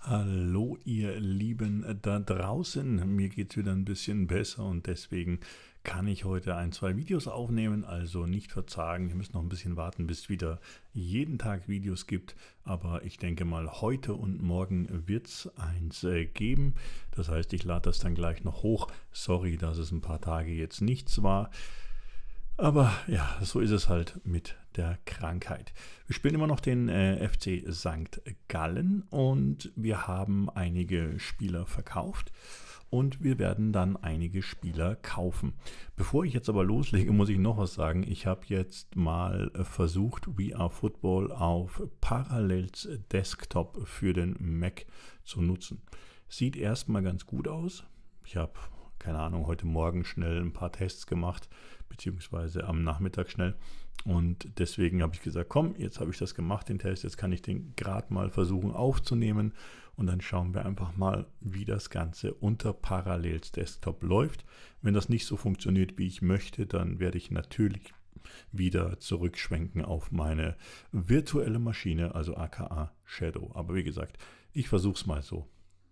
Hallo ihr Lieben da draußen, mir geht es wieder ein bisschen besser und deswegen kann ich heute ein, zwei Videos aufnehmen, also nicht verzagen, ihr müsst noch ein bisschen warten, bis es wieder jeden Tag Videos gibt, aber ich denke mal heute und morgen wird es eins geben, das heißt ich lade das dann gleich noch hoch, sorry, dass es ein paar Tage jetzt nichts war. Aber ja, so ist es halt mit der Krankheit. Wir spielen immer noch den FC St. Gallen und wir haben einige Spieler verkauft und wir werden dann einige Spieler kaufen. Bevor ich jetzt aber loslege, muss ich noch was sagen. Ich habe jetzt mal versucht, VR Football auf Parallels Desktop für den Mac zu nutzen. Sieht erstmal ganz gut aus. Ich habe, keine Ahnung, heute Morgen schnell ein paar Tests gemacht, beziehungsweise am Nachmittag schnell. Und deswegen habe ich gesagt, komm, jetzt habe ich das gemacht, den Test, jetzt kann ich den gerade mal versuchen aufzunehmen und dann schauen wir einfach mal, wie das Ganze unter Parallels Desktop läuft. Wenn das nicht so funktioniert, wie ich möchte, dann werde ich natürlich wieder zurückschwenken auf meine virtuelle Maschine, also aka Shadow. Aber wie gesagt, ich versuche es mal so.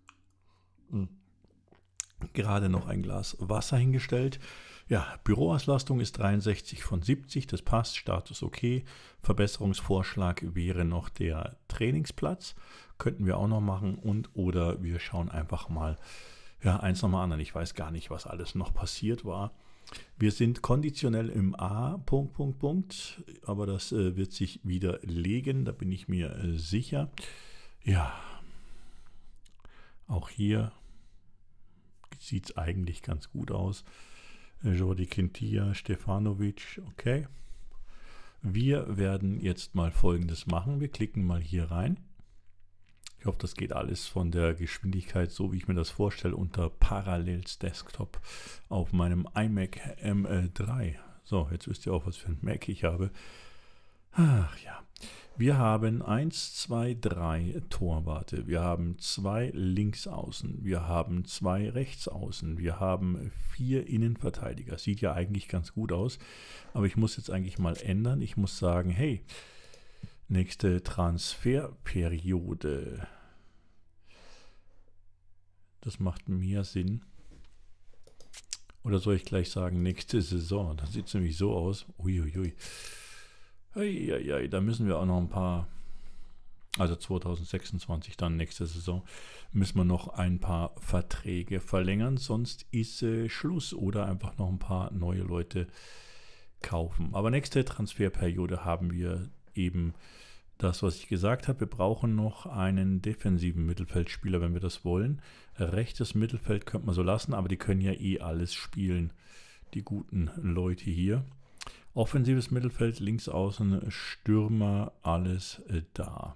Gerade noch ein Glas Wasser hingestellt. Ja, Büroauslastung ist 63 von 70, das passt, Status okay. Verbesserungsvorschlag wäre noch der Trainingsplatz, könnten wir auch noch machen und oder wir schauen einfach mal eins nochmal an. Ich weiß gar nicht, was alles noch passiert war. Wir sind konditionell im A, aber das wird sich wieder legen, da bin ich mir sicher. Ja, auch hier sieht es eigentlich ganz gut aus. Jordi Quintilla, Stefanovic, okay. Wir werden jetzt mal Folgendes machen. Wir klicken mal hier rein. Ich hoffe, das geht alles von der Geschwindigkeit, so wie ich mir das vorstelle, unter Parallels Desktop auf meinem iMac M3. So, jetzt wisst ihr auch, was für ein Mac ich habe. Ach ja. Wir haben 1, 2, 3 Torwarte, wir haben 2 Linksaußen, wir haben 2 Rechtsaußen, wir haben 4 Innenverteidiger. Sieht ja eigentlich ganz gut aus, aber ich muss jetzt eigentlich mal ändern. Ich muss sagen, hey, nächste Transferperiode. Das macht mehr Sinn. Oder soll ich gleich sagen, nächste Saison? Das sieht nämlich so aus. Uiuiui. Eieiei, da müssen wir auch noch ein paar, also 2026 dann nächste Saison, müssen wir noch ein paar Verträge verlängern, sonst ist Schluss oder einfach noch ein paar neue Leute kaufen. Aber nächste Transferperiode haben wir eben das, was ich gesagt habe. Wir brauchen noch einen defensiven Mittelfeldspieler, wenn wir das wollen. Rechtes Mittelfeld könnte man so lassen, aber die können ja eh alles spielen, die guten Leute hier. Offensives Mittelfeld, links außen, Stürmer, alles da.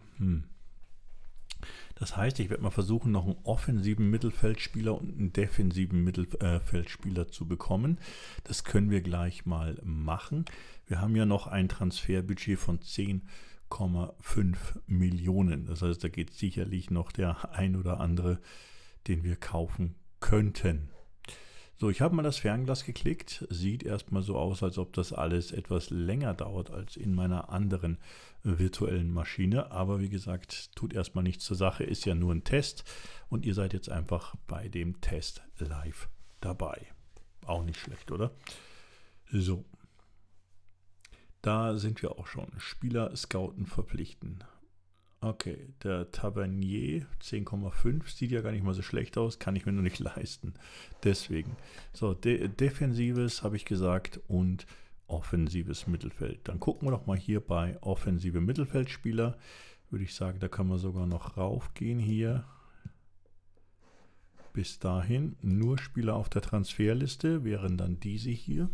Das heißt, ich werde mal versuchen, noch einen offensiven Mittelfeldspieler und einen defensiven Mittelfeldspieler zu bekommen. Das können wir gleich mal machen. Wir haben ja noch ein Transferbudget von 10,5 Millionen. Das heißt, da geht sicherlich noch der ein oder andere, den wir kaufen könnten. So, ich habe mal das Fernglas geklickt. Sieht erstmal so aus, als ob das alles etwas länger dauert als in meiner anderen virtuellen Maschine. Aber wie gesagt, tut erstmal nichts zur Sache, ist ja nur ein Test. Und ihr seid jetzt einfach bei dem Test live dabei. Auch nicht schlecht, oder? So. Da sind wir auch schon. Spieler scouten verpflichten. Okay, der Tavernier 10,5 sieht ja gar nicht mal so schlecht aus, kann ich mir nur nicht leisten. Deswegen. So, defensives habe ich gesagt und offensives Mittelfeld. Dann gucken wir doch mal hier bei offensive Mittelfeldspieler. Würde ich sagen, da kann man sogar noch raufgehen hier. Bis dahin. Nur Spieler auf der Transferliste wären dann diese hier.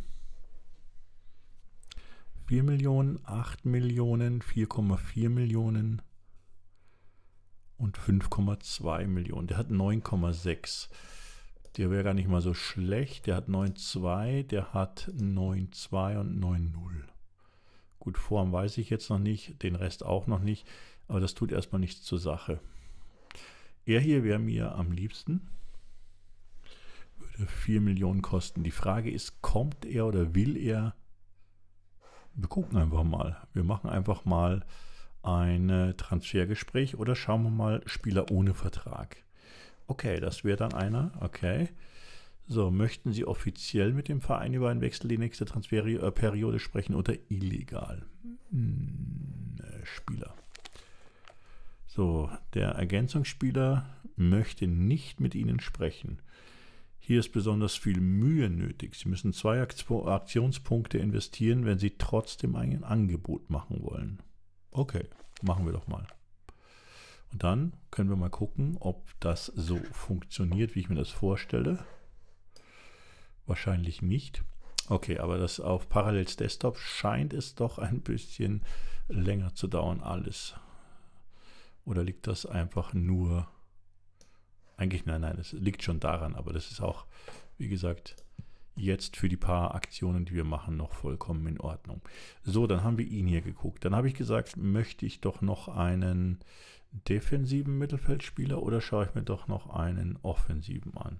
4 Millionen, 8 Millionen, 4,4 Millionen. Und 5,2 Millionen. Der hat 9,6. Der wäre gar nicht mal so schlecht. Der hat 9,2, der hat 9,2 und 9,0. Gut, Form weiß ich jetzt noch nicht, den Rest auch noch nicht, aber das tut erstmal nichts zur Sache. Er hier wäre mir am liebsten. Würde 4 Millionen kosten. Die Frage ist, kommt er oder will er? Wir gucken einfach mal. Wir machen einfach mal ein Transfergespräch oder schauen wir mal Spieler ohne Vertrag. Okay, das wäre dann einer. Okay. So, möchten Sie offiziell mit dem Verein über einen Wechsel die nächste Transferperiode sprechen oder illegal? Spieler. So, der Ergänzungsspieler möchte nicht mit Ihnen sprechen. Hier ist besonders viel Mühe nötig. Sie müssen 2 Aktionspunkte investieren, wenn Sie trotzdem ein Angebot machen wollen. Okay, machen wir doch mal. Und dann können wir mal gucken, ob das so funktioniert, wie ich mir das vorstelle. Wahrscheinlich nicht. Okay, aber das auf Parallels Desktop scheint es doch ein bisschen länger zu dauern alles. Oder liegt das einfach nur... Eigentlich, nein, es liegt schon daran, aber das ist auch, wie gesagt, jetzt für die paar Aktionen, die wir machen, noch vollkommen in Ordnung. So, dann haben wir ihn hier geguckt. Dann habe ich gesagt, möchte ich doch noch einen defensiven Mittelfeldspieler oder schaue ich mir doch noch einen offensiven an?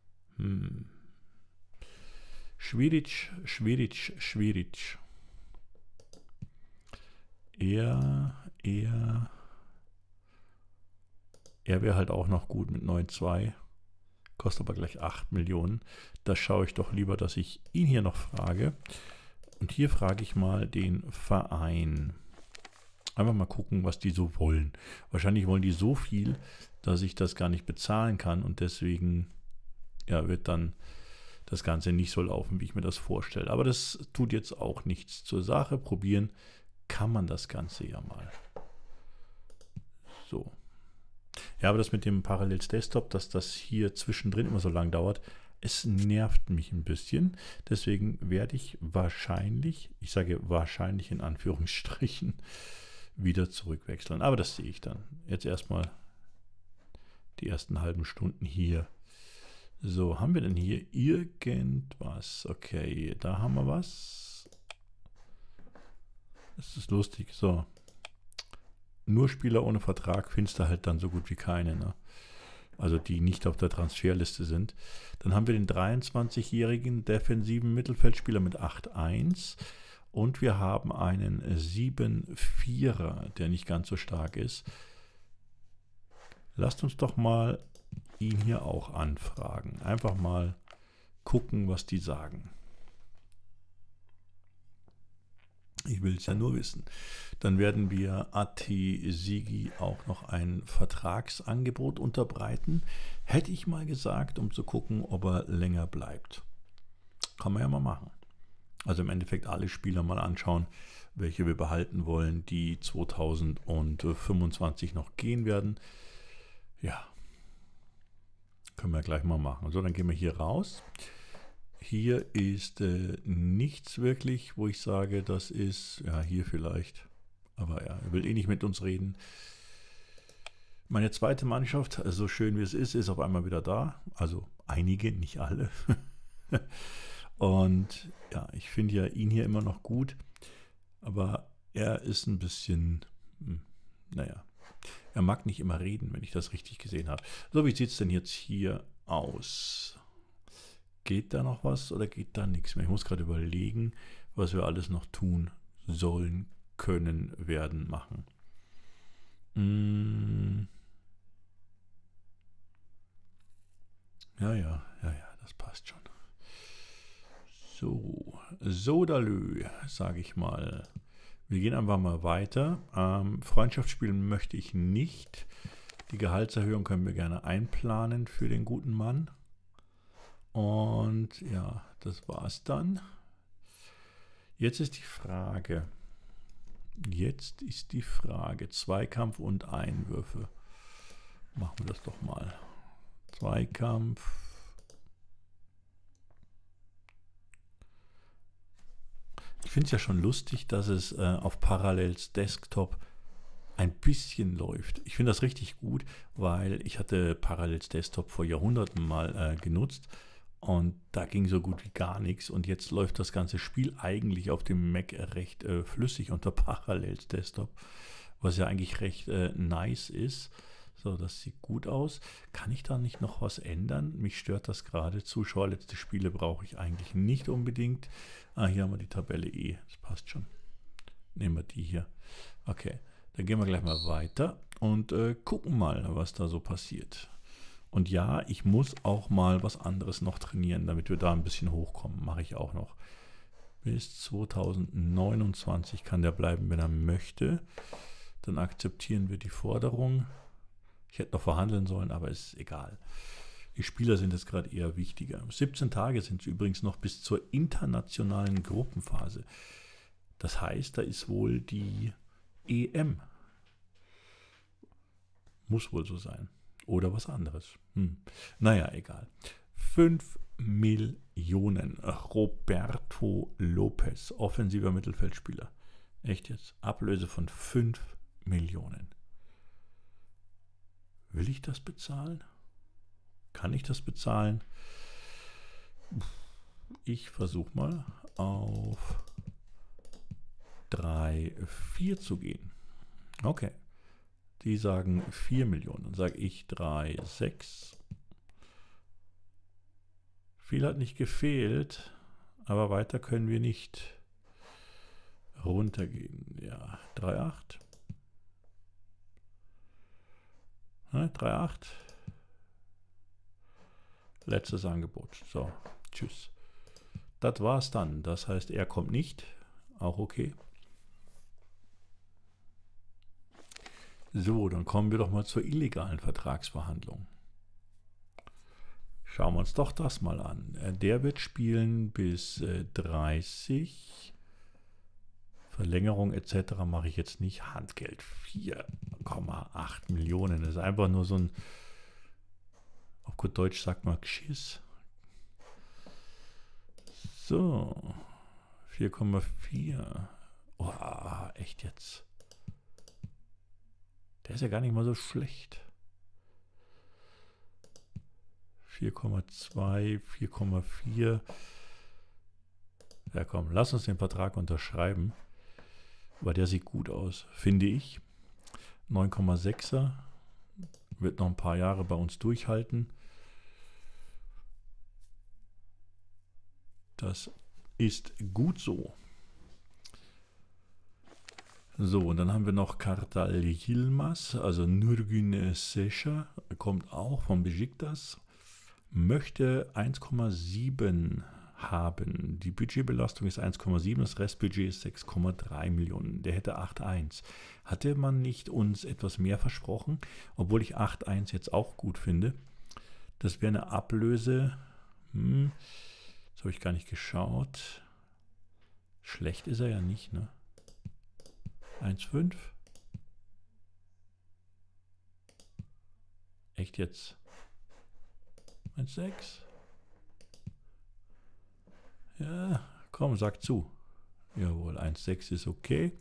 Schwierig. Er wäre halt auch noch gut mit 9,2, kostet aber gleich 8 Millionen. Da schaue ich doch lieber, dass ich ihn hier noch frage. Und hier frage ich mal den Verein. Einfach mal gucken, was die so wollen. Wahrscheinlich wollen die so viel, dass ich das gar nicht bezahlen kann und deswegen ja, wird dann das Ganze nicht so laufen, wie ich mir das vorstelle. Aber das tut jetzt auch nichts zur Sache. Probieren kann man das Ganze ja mal. So. Ja, aber das mit dem Parallels Desktop, dass das hier zwischendrin immer so lang dauert, es nervt mich ein bisschen. Deswegen werde ich wahrscheinlich, ich sage wahrscheinlich in Anführungsstrichen, wieder zurückwechseln. Aber das sehe ich dann. Jetzt erstmal die ersten halben Stunden hier. So, haben wir denn hier irgendwas? Okay, da haben wir was. Das ist lustig. So. Nur Spieler ohne Vertrag findest du halt dann so gut wie keine, ne? Also die nicht auf der Transferliste sind. Dann haben wir den 23-jährigen defensiven Mittelfeldspieler mit 8,1 und wir haben einen 7,4er, der nicht ganz so stark ist. Lasst uns doch mal ihn hier auch anfragen. Einfach mal gucken, was die sagen. Ich will es ja nur wissen. Dann werden wir AT Sigi auch noch ein Vertragsangebot unterbreiten. Hätte ich mal gesagt, um zu gucken, ob er länger bleibt. Kann man ja mal machen. Also im Endeffekt alle Spieler mal anschauen, welche wir behalten wollen, die 2025 noch gehen werden. Ja, können wir gleich mal machen. So, dann gehen wir hier raus. Hier ist nichts wirklich, wo ich sage, das ist, ja, hier vielleicht. Aber ja, er will eh nicht mit uns reden. Meine zweite Mannschaft, so schön wie es ist auf einmal wieder da. Also einige, nicht alle. Und ja, ich finde ja ihn hier immer noch gut. Aber er ist ein bisschen, naja, er mag nicht immer reden, wenn ich das richtig gesehen habe. So, wie sieht es denn jetzt hier aus? Geht da noch was oder geht da nichts mehr? Ich muss gerade überlegen, was wir alles noch tun sollen, können, werden, machen. Ja, das passt schon. So, Sodalö, sage ich mal. Wir gehen einfach mal weiter. Freundschaftsspielen möchte ich nicht. Die Gehaltserhöhung können wir gerne einplanen für den guten Mann. Und ja, das war's dann. Jetzt ist die Frage, Zweikampf und Einwürfe. Machen wir das doch mal. Zweikampf. Ich finde es ja schon lustig, dass es auf Parallels Desktop ein bisschen läuft. Ich finde das richtig gut, weil ich hatte Parallels Desktop vor Jahrhunderten mal genutzt. Und da ging so gut wie gar nichts. Und jetzt läuft das ganze Spiel eigentlich auf dem Mac recht flüssig unter Parallels Desktop, was ja eigentlich recht nice ist. So, das sieht gut aus. Kann ich da nicht noch was ändern? Mich stört das gerade. Zuschauerletzte Spiele brauche ich eigentlich nicht unbedingt. Hier haben wir die Tabelle E. Das passt schon. Nehmen wir die hier. Okay. Dann gehen wir gleich mal weiter und gucken mal, was da so passiert. Und ja, ich muss auch mal was anderes noch trainieren, damit wir da ein bisschen hochkommen. Mache ich auch noch. Bis 2029 kann der bleiben, wenn er möchte. Dann akzeptieren wir die Forderung. Ich hätte noch verhandeln sollen, aber ist egal. Die Spieler sind jetzt gerade eher wichtiger. 17 Tage sind es übrigens noch bis zur internationalen Gruppenphase. Das heißt, da ist wohl die EM. Muss wohl so sein. Oder was anderes. Naja, egal. 5 Millionen. Roberto Lopez, offensiver Mittelfeldspieler. Echt jetzt? Ablöse von 5 Millionen. Will ich das bezahlen? Kann ich das bezahlen? Ich versuche mal auf 3,4 zu gehen. Okay. Die sagen 4 Millionen. Dann sage ich 3,6. Viel hat nicht gefehlt, aber weiter können wir nicht runtergehen. Ja, 3,8. 3,8. Letztes Angebot. So, tschüss. Das war's dann. Das heißt, er kommt nicht. Auch okay. So, dann kommen wir doch mal zur illegalen Vertragsverhandlung. Schauen wir uns doch das mal an. Der wird spielen bis 30. Verlängerung etc. mache ich jetzt nicht. Handgeld 4,8 Millionen. Das ist einfach nur so ein, auf gut Deutsch sagt man Geschiss. So, 4,4. Oh, echt jetzt. Der ist ja gar nicht mal so schlecht. 4,2, 4,4. Ja komm, lass uns den Vertrag unterschreiben. Weil der sieht gut aus, finde ich. 9,6er. Wird noch ein paar Jahre bei uns durchhalten. Das ist gut so. So, und dann haben wir noch Kartal Yilmaz, also Nurgün Secha, kommt auch von Besiktas, möchte 1,7 haben. Die Budgetbelastung ist 1,7, das Restbudget ist 6,3 Millionen. Der hätte 8,1. Hatte man nicht uns etwas mehr versprochen, obwohl ich 8,1 jetzt auch gut finde? Das wäre eine Ablöse. Das habe ich gar nicht geschaut. Schlecht ist er ja nicht, ne? 1,5. Echt jetzt? 1,6. Ja, komm, sag zu. Jawohl, 1,6 ist okay.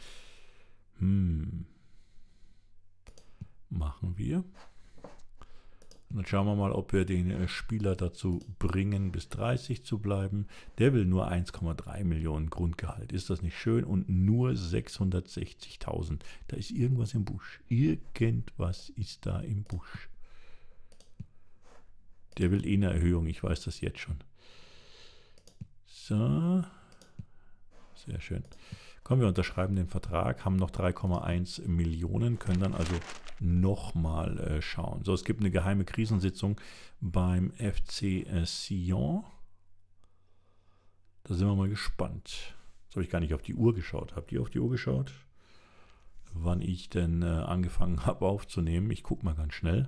Machen wir. Und dann schauen wir mal, ob wir den Spieler dazu bringen, bis 30 zu bleiben. Der will nur 1,3 Millionen Grundgehalt. Ist das nicht schön? Und nur 660.000. Da ist irgendwas im Busch. Irgendwas ist da im Busch. Der will eh eine Erhöhung. Ich weiß das jetzt schon. So. Sehr schön. Komm, wir unterschreiben den Vertrag, haben noch 3,1 Millionen, können dann also nochmal schauen. So, es gibt eine geheime Krisensitzung beim FC Sion. Da sind wir mal gespannt. Jetzt habe ich gar nicht auf die Uhr geschaut. Habt ihr auf die Uhr geschaut? Wann ich denn angefangen habe aufzunehmen? Ich gucke mal ganz schnell.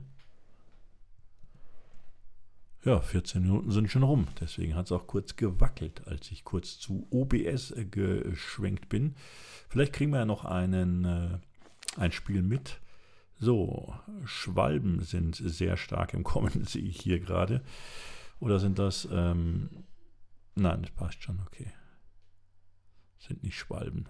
Ja, 14 Minuten sind schon rum. Deswegen hat es auch kurz gewackelt, als ich kurz zu OBS geschwenkt bin. Vielleicht kriegen wir ja noch ein Spiel mit. So, Schwalben sind sehr stark im Kommen, sehe ich hier gerade. Oder sind das... nein, das passt schon, okay. Sind nicht Schwalben.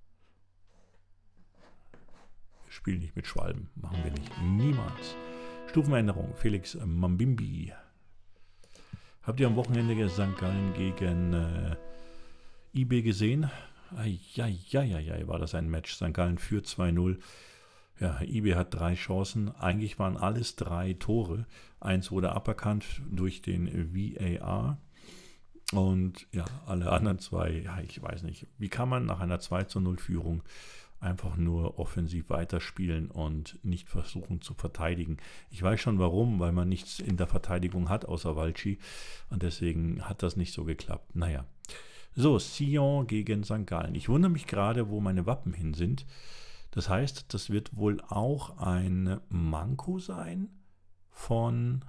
Wir spielen nicht mit Schwalben. Machen wir nicht. Niemals. Stufenänderung. Felix Mambimbi. Habt ihr am Wochenende St. Gallen gegen IB gesehen? Eieieiei, war das ein Match. St. Gallen führt 2-0. Ja, IB hat 3 Chancen. Eigentlich waren alles 3 Tore. Eins wurde aberkannt durch den VAR. Und ja, alle anderen 2, ja, ich weiß nicht. Wie kann man nach einer 2-0 Führung einfach nur offensiv weiterspielen und nicht versuchen zu verteidigen. Ich weiß schon warum, weil man nichts in der Verteidigung hat außer Walci und deswegen hat das nicht so geklappt. Naja. So, Sion gegen St. Gallen. Ich wundere mich gerade, wo meine Wappen hin sind. Das heißt, das wird wohl auch ein Manko sein von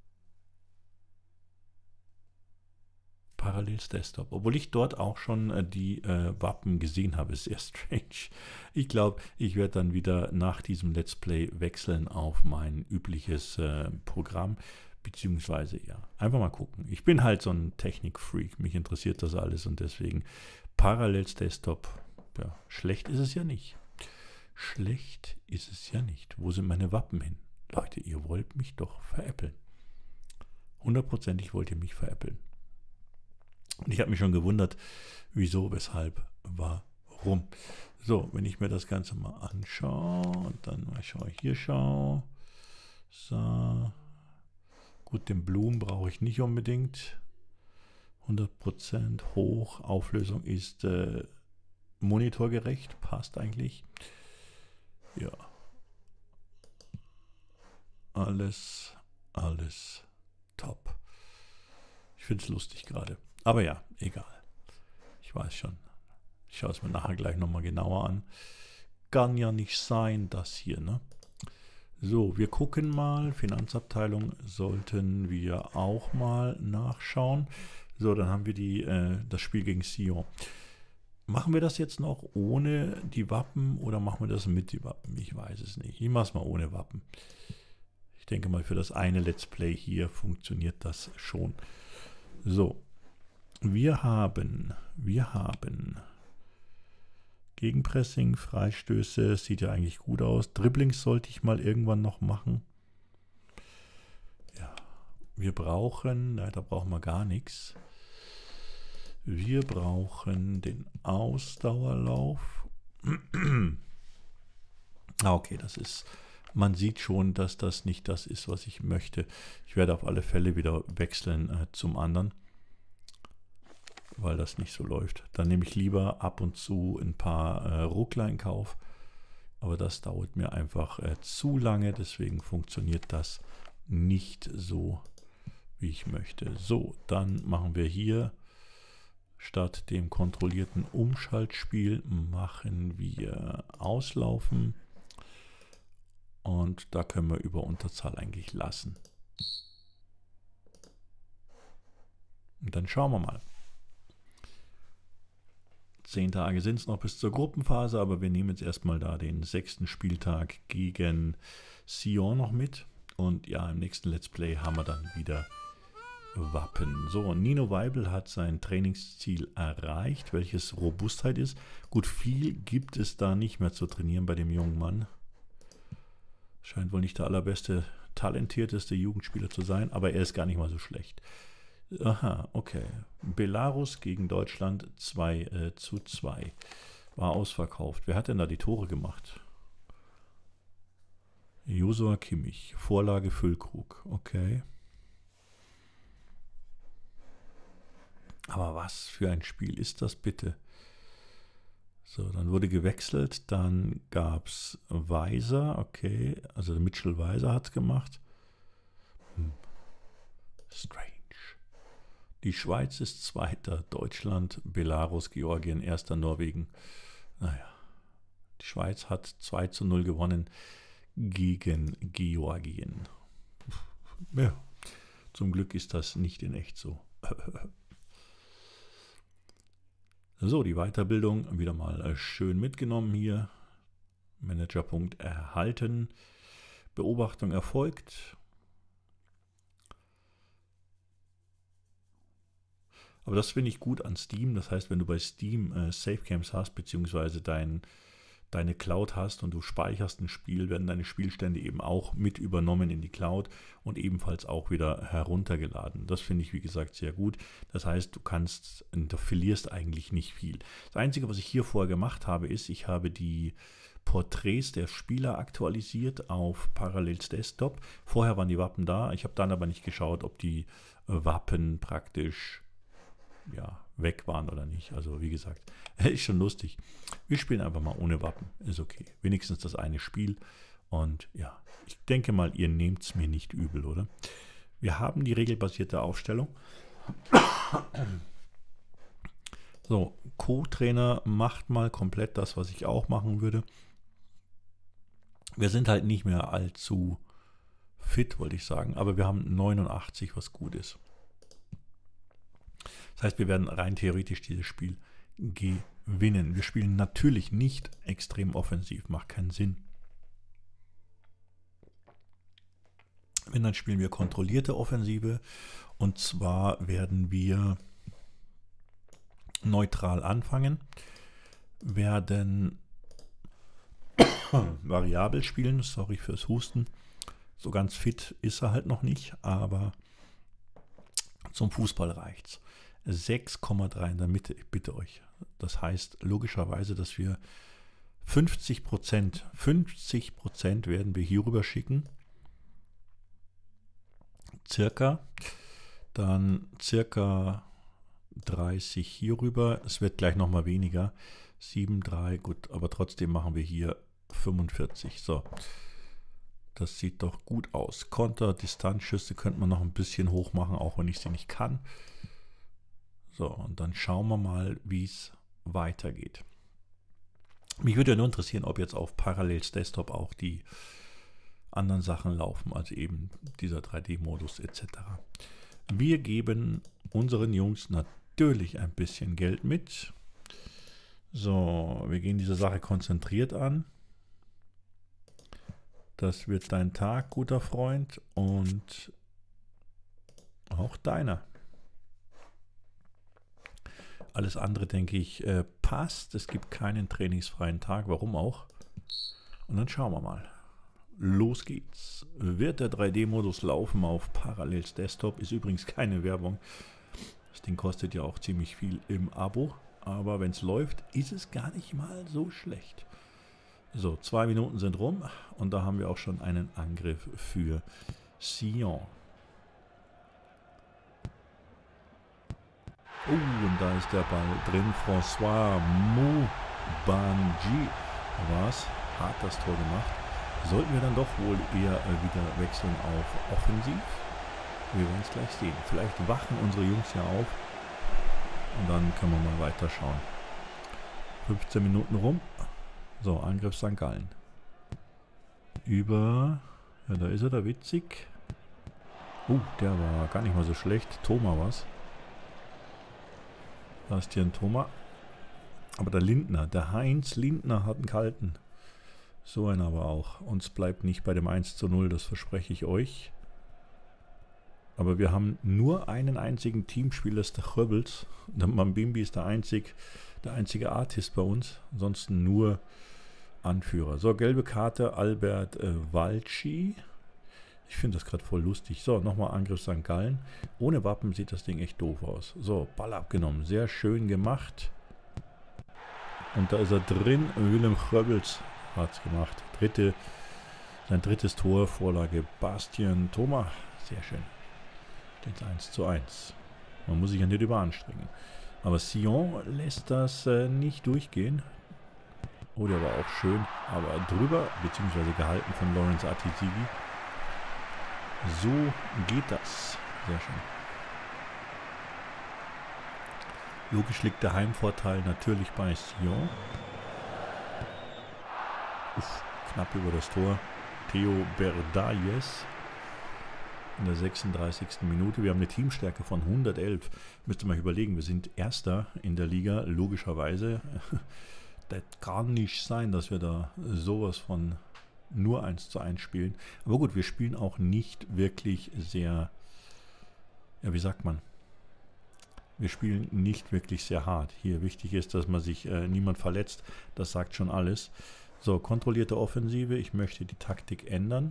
Parallels Desktop, obwohl ich dort auch schon die Wappen gesehen habe. Sehr strange. Ich glaube, ich werde dann wieder nach diesem Let's Play wechseln auf mein übliches Programm, beziehungsweise ja, einfach mal gucken. Ich bin halt so ein Technik-Freak, mich interessiert das alles und deswegen Parallels Desktop, ja, schlecht ist es ja nicht. Schlecht ist es ja nicht. Wo sind meine Wappen hin? Leute, ihr wollt mich doch veräppeln. 100%ig wollt ihr mich veräppeln. Und ich habe mich schon gewundert, wieso, weshalb, warum. So, wenn ich mir das Ganze mal anschaue und dann mal hier schaue. So. Gut, den Blumen brauche ich nicht unbedingt. 100% hoch. Auflösung ist monitorgerecht. Passt eigentlich. Ja. Alles top. Ich finde es lustig gerade. Aber ja, egal. Ich weiß schon. Ich schaue es mir nachher gleich nochmal genauer an. Kann ja nicht sein, das hier, ne? So, wir gucken mal. Finanzabteilung sollten wir auch mal nachschauen. So, dann haben wir das Spiel gegen Sion. Machen wir das jetzt noch ohne die Wappen oder machen wir das mit die Wappen? Ich weiß es nicht. Ich mache es mal ohne Wappen. Ich denke mal, für das eine Let's Play hier funktioniert das schon. So. Wir haben Gegenpressing, Freistöße, sieht ja eigentlich gut aus. Dribblings sollte ich mal irgendwann noch machen. Ja, wir brauchen, da brauchen wir gar nichts. Wir brauchen den Ausdauerlauf. Okay, das ist, man sieht schon, dass das nicht das ist, was ich möchte. Ich werde auf alle Fälle wieder wechseln zum anderen, weil das nicht so läuft. Dann nehme ich lieber ab und zu ein paar Ruckler in Kauf. Aber das dauert mir einfach zu lange, deswegen funktioniert das nicht so, wie ich möchte. So, dann machen wir hier statt dem kontrollierten Umschaltspiel machen wir Auslaufen. Und da können wir über Unterzahl eigentlich lassen. Und dann schauen wir mal. 10 Tage sind es noch bis zur Gruppenphase, aber wir nehmen jetzt erstmal da den 6. Spieltag gegen Sion noch mit. Und ja, im nächsten Let's Play haben wir dann wieder Wappen. So, Nino Weibel hat sein Trainingsziel erreicht, welches Robustheit ist. Gut, viel gibt es da nicht mehr zu trainieren bei dem jungen Mann. Scheint wohl nicht der allerbeste, talentierteste Jugendspieler zu sein, aber er ist gar nicht mal so schlecht. Aha, okay. Belarus gegen Deutschland 2:2. War ausverkauft. Wer hat denn da die Tore gemacht? Josua Kimmich. Vorlage Füllkrug. Okay. Aber was für ein Spiel ist das bitte? So, dann wurde gewechselt. Dann gab es Weiser. Okay, also Mitchell Weiser hat es gemacht. Strange. Die Schweiz ist Zweiter, Deutschland, Belarus, Georgien, Erster, Norwegen. Naja, die Schweiz hat 2:0 gewonnen gegen Georgien. Ja, zum Glück ist das nicht in echt so. So, die Weiterbildung wieder mal schön mitgenommen hier. Managerpunkt erhalten. Beobachtung erfolgt. Aber das finde ich gut an Steam. Das heißt, wenn du bei Steam Safecams hast, beziehungsweise deine Cloud hast und du speicherst ein Spiel, werden deine Spielstände eben auch mit übernommen in die Cloud und ebenfalls auch wieder heruntergeladen. Das finde ich, wie gesagt, sehr gut. Das heißt, du verlierst eigentlich nicht viel. Das Einzige, was ich hier vorher gemacht habe, ist, ich habe die Porträts der Spieler aktualisiert auf Parallels Desktop. Vorher waren die Wappen da. Ich habe dann aber nicht geschaut, ob die Wappen praktisch ja, weg waren oder nicht. Also wie gesagt, ist schon lustig. Wir spielen einfach mal ohne Wappen. Ist okay. Wenigstens das eine Spiel. Und ja, ich denke mal, ihr nehmt es mir nicht übel, oder? Wir haben die regelbasierte Aufstellung. So, Co-Trainer macht mal komplett das, was ich auch machen würde. Wir sind halt nicht mehr allzu fit, wollte ich sagen, aber wir haben 89, was gut ist. Das heißt, wir werden rein theoretisch dieses Spiel gewinnen. Wir spielen natürlich nicht extrem offensiv, macht keinen Sinn. Wenn, dann spielen wir kontrollierte Offensive, und zwar werden wir neutral anfangen, werden variabel spielen, sorry fürs Husten, so ganz fit ist er halt noch nicht, aber zum Fußball reicht's. 6,3 in der Mitte, ich bitte euch. Das heißt logischerweise, dass wir 50% werden wir hier rüber schicken, circa, dann circa 30 hier rüber, es wird gleich nochmal weniger, 7,3, gut, aber trotzdem machen wir hier 45, so, das sieht doch gut aus. Konter, Distanzschüsse könnte man noch ein bisschen hoch machen, auch wenn ich sie nicht kann. So, und dann schauen wir mal, wie es weitergeht. Mich würde ja nur interessieren, ob jetzt auf Parallels Desktop auch die anderen Sachen laufen, also eben dieser 3D-Modus etc. Wir geben unseren Jungs natürlich ein bisschen Geld mit. So, wir gehen diese Sache konzentriert an. Das wird dein Tag, guter Freund, und auch deiner. Alles andere, denke ich, passt. Es gibt keinen trainingsfreien Tag, warum auch. Und dann schauen wir mal. Los geht's. Wird der 3D-Modus laufen auf Parallels Desktop? Ist übrigens keine Werbung. Das Ding kostet ja auch ziemlich viel im Abo. Aber wenn es läuft, ist es gar nicht mal so schlecht. So, 2 Minuten sind rum und da haben wir auch schon einen Angriff für Sion. Und da ist der Ball drin. François Moubanji war's. Hat das Tor gemacht. Sollten wir dann doch wohl eher wieder wechseln auf offensiv? Wir werden es gleich sehen. Vielleicht wachen unsere Jungs ja auf und dann können wir mal weiter schauen. 15 Minuten rum. So, Angriff St. Gallen. Über, ja, da ist er, der Witzig. Der war gar nicht mal so schlecht. Thoma was. Da ist hier ein Thoma. Aber der Lindner, der Heinz Lindner hat einen kalten. So einer aber auch. Uns bleibt nicht bei dem 1:0, das verspreche ich euch. Aber wir haben nur einen einzigen Teamspieler, das ist der Chöbels. Der Mambimbi ist der einzige Artist bei uns. Ansonsten nur Anführer. So, gelbe Karte, Albert Walci. Ich finde das gerade voll lustig. So, nochmal Angriff St. Gallen. Ohne Wappen sieht das Ding echt doof aus. So, Ball abgenommen. Sehr schön gemacht. Und da ist er drin. Willem Chöbels hat es gemacht. Sein drittes Tor, Vorlage Bastian Thoma. Sehr schön. Steht 1:1. Man muss sich ja nicht überanstrengen. Aber Sion lässt das nicht durchgehen. Oh, der war auch schön, aber drüber, beziehungsweise gehalten von Lawrence Atizigi. So geht das. Sehr schön. Logisch liegt der Heimvorteil natürlich bei Sion. Knapp über das Tor. Theo Berdayes in der 36. Minute. Wir haben eine Teamstärke von 111. Müsste man überlegen, wir sind Erster in der Liga, logischerweise. Das kann nicht sein, dass wir da sowas von nur 1:1 spielen. Aber gut, wir spielen auch nicht wirklich sehr, ja, wie sagt man? Wir spielen nicht wirklich sehr hart. Hier wichtig ist, dass man sich niemand verletzt. Das sagt schon alles. So, kontrollierte Offensive. Ich möchte die Taktik ändern.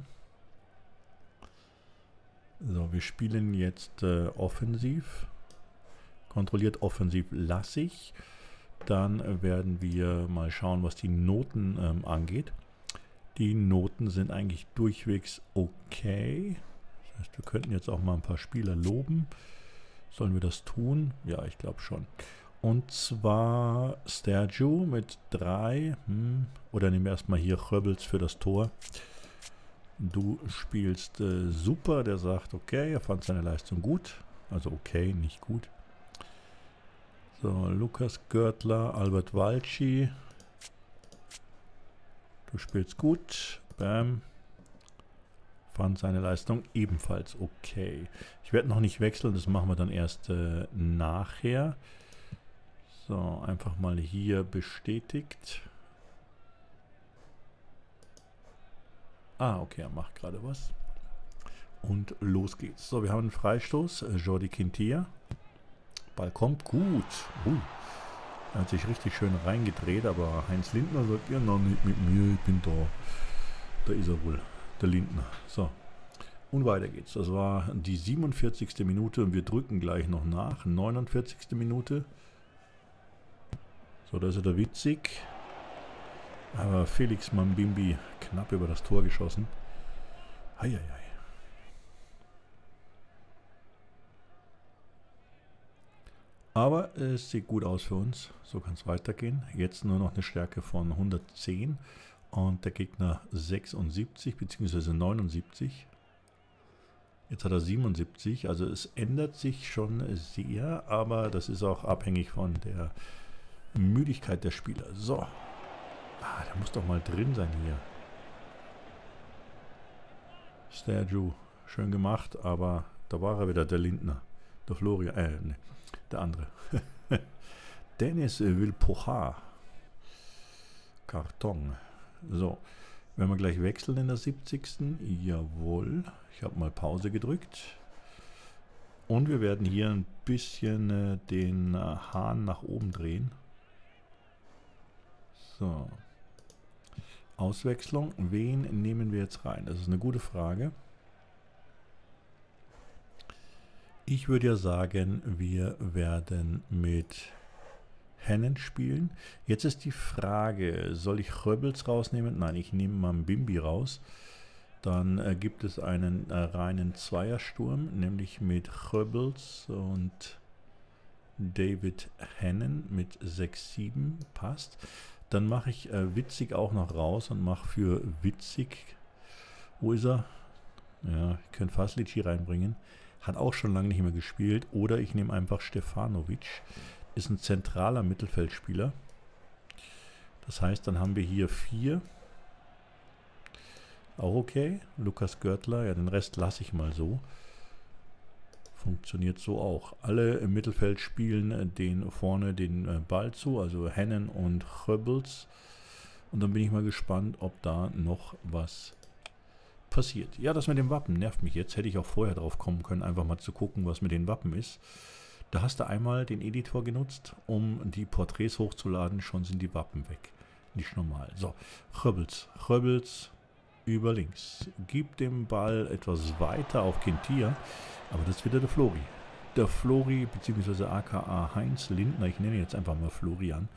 So, wir spielen jetzt offensiv. Kontrolliert offensiv lasse ich. Dann werden wir mal schauen, was die Noten angeht. Die Noten sind eigentlich durchwegs okay. Das heißt, wir könnten jetzt auch mal ein paar Spieler loben. Sollen wir das tun? Ja, ich glaube schon. Und zwar Sterju mit 3. Oder nehmen wir erstmal hier Röbels für das Tor. Du spielst super. Der sagt, okay, er fand seine Leistung gut. Also okay, nicht gut. So, Lukas Görtler, Albert Walci. Du spielst gut. Bam. Fand seine Leistung ebenfalls okay. Ich werde noch nicht wechseln, das machen wir dann erst nachher. So, einfach mal hier bestätigt. Ah, okay, er macht gerade was. Und los geht's. So, wir haben einen Freistoß. Jordi Quintilla. Ball kommt gut. Er hat sich richtig schön reingedreht, aber Heinz Lindner sagt, ja, noch nicht mit mir, ich bin da. Da ist er wohl, der Lindner. So, und weiter geht's. Das war die 47. Minute und wir drücken gleich noch nach. 49. Minute. So, da ist er der Witzig. Aber Felix Mambimbi knapp über das Tor geschossen. Heieiei. Aber es sieht gut aus für uns. So kann es weitergehen. Jetzt nur noch eine Stärke von 110 und der Gegner 76 bzw. 79. Jetzt hat er 77. Also es ändert sich schon sehr, aber das ist auch abhängig von der Müdigkeit der Spieler. So. Der muss doch mal drin sein hier. Sterju, schön gemacht, aber da war er wieder, der Lindner. Der Florian, ne, der andere. Dennis Vilpoha. Karton. So, wenn wir gleich wechseln in der 70. Jawohl, ich habe mal Pause gedrückt. Und wir werden hier ein bisschen den Hahn nach oben drehen. So. Auswechslung. Wen nehmen wir jetzt rein? Das ist eine gute Frage. Ich würde ja sagen, wir werden mit Hennen spielen. Jetzt ist die Frage, soll ich Röbels rausnehmen? Nein, ich nehme Mambimbi raus. Dann gibt es einen reinen Zweiersturm, nämlich mit Röbels und David Hennen mit 6-7. Passt. Dann mache ich Witzig auch noch raus und mache für Witzig, wo ist er? Ja, ich könnte Faslici reinbringen. Hat auch schon lange nicht mehr gespielt. Oder ich nehme einfach Stefanovic. Ist ein zentraler Mittelfeldspieler. Das heißt, dann haben wir hier 4. Auch okay. Lukas Görtler, ja, den Rest lasse ich mal so. Funktioniert so auch. Alle im Mittelfeld spielen den vorne den Ball zu, also Hennen und Röbels. Und dann bin ich mal gespannt, ob da noch was passiert. Ja, das mit dem Wappen nervt mich jetzt. Hätte ich auch vorher drauf kommen können, einfach mal zu gucken, was mit den Wappen ist. Da hast du einmal den Editor genutzt, um die Porträts hochzuladen. Schon sind die Wappen weg. Nicht normal. So, Röbels. Röbels über links. Gibt den Ball etwas weiter auf Quintilla. Aber das ist wieder der Flori. Der Flori, beziehungsweise aka Heinz Lindner. Ich nenne ihn jetzt einfach mal Florian.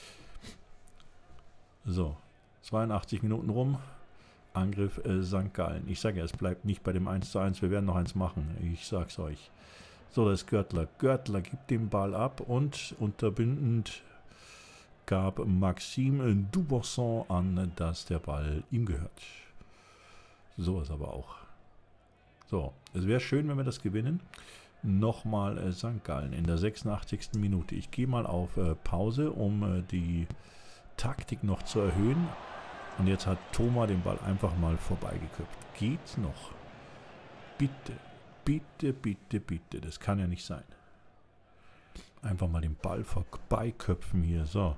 So, 82 Minuten rum. Angriff St. Gallen. Ich sage ja, es bleibt nicht bei dem 1:1. Wir werden noch eins machen. Ich sag's euch. So, das ist Görtler. Görtler gibt den Ball ab und unterbindend gab Maxime Dubourson an, dass der Ball ihm gehört. So ist aber auch. So, es wäre schön, wenn wir das gewinnen. Nochmal St. Gallen in der 86. Minute. Ich gehe mal auf Pause, um die Taktik noch zu erhöhen. Und jetzt hat Thoma den Ball einfach mal vorbeigeköpft. Geht's noch? Bitte, bitte, bitte, bitte. Das kann ja nicht sein. Einfach mal den Ball vorbeiköpfen hier. So.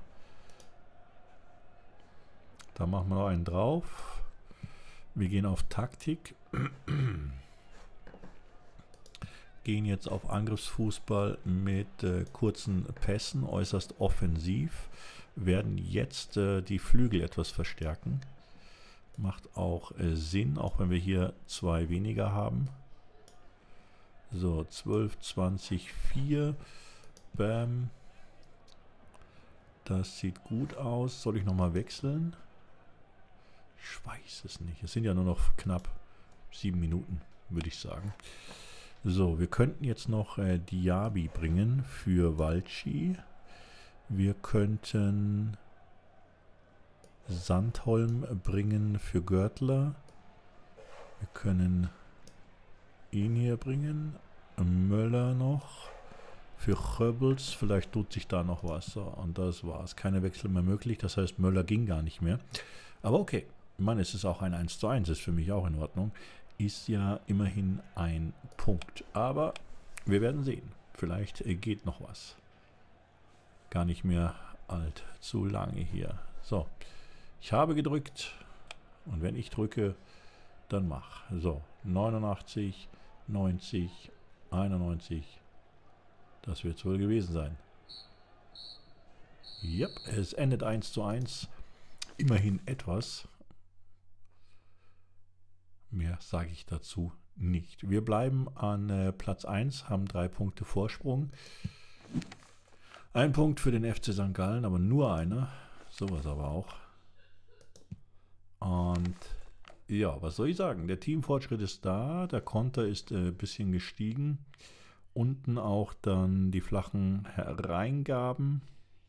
Da machen wir noch einen drauf. Wir gehen auf Taktik. Gehen jetzt auf Angriffsfußball mit kurzen Pässen, äußerst offensiv. Werden jetzt die Flügel etwas verstärken. Macht auch Sinn, auch wenn wir hier 2 weniger haben. So, 12, 20, 4. Bam. Das sieht gut aus. Soll ich nochmal wechseln? Ich weiß es nicht. Es sind ja nur noch knapp 7 Minuten, würde ich sagen. So, wir könnten jetzt noch Diaby bringen für Valci. Wir könnten Sandholm bringen für Görtler. Wir können ihn hier bringen. Möller noch. Für Goebbels, vielleicht tut sich da noch was. So, und das war's. Keine Wechsel mehr möglich. Das heißt, Möller ging gar nicht mehr. Aber okay. Mann, es ist auch ein 1:1. Ist für mich auch in Ordnung. Ist ja immerhin ein Punkt. Aber wir werden sehen. Vielleicht geht noch was. Gar nicht mehr allzu lange hier. So. Ich habe gedrückt. Und wenn ich drücke, dann mach. So. 89, 90, 91. Das wird es wohl gewesen sein. Yep, es endet 1:1. Immerhin etwas. Mehr sage ich dazu nicht. Wir bleiben an Platz 1, haben 3 Punkte Vorsprung. Ein Punkt für den FC St. Gallen, aber nur einer. Sowas aber auch. Und ja, was soll ich sagen? Der Teamfortschritt ist da. Der Konter ist ein bisschen gestiegen. Unten auch dann die flachen Hereingaben.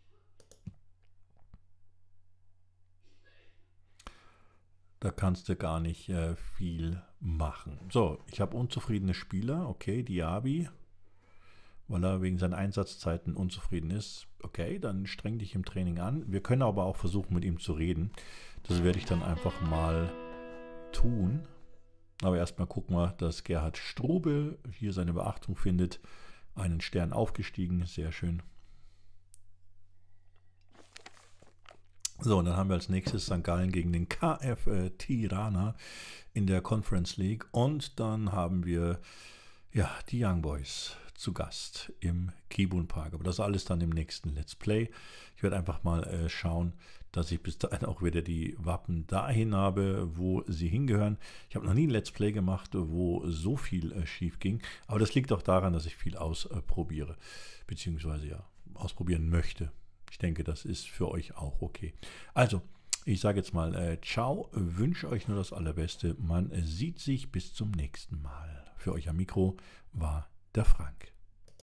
Da kannst du gar nicht viel machen. So, ich habe unzufriedene Spieler. Okay, Diaby, weil er wegen seinen Einsatzzeiten unzufrieden ist. Okay, dann streng dich im Training an. Wir können aber auch versuchen, mit ihm zu reden. Das werde ich dann einfach mal tun. Aber erstmal gucken wir, dass Gerhard Strube hier seine Beachtung findet. Einen Stern aufgestiegen, sehr schön. So, und dann haben wir als nächstes St. Gallen gegen den KF Tirana in der Conference League. Und dann haben wir ja die Young Boys zu Gast im Kibun Park. Aber das alles dann im nächsten Let's Play. Ich werde einfach mal schauen, dass ich bis dahin auch wieder die Wappen dahin habe, wo sie hingehören. Ich habe noch nie ein Let's Play gemacht, wo so viel schief ging. Aber das liegt auch daran, dass ich viel ausprobiere, beziehungsweise ja, ausprobieren möchte. Ich denke, das ist für euch auch okay. Also, ich sage jetzt mal ciao, wünsche euch nur das Allerbeste. Man sieht sich bis zum nächsten Mal. Für euch am Mikro war der Frank.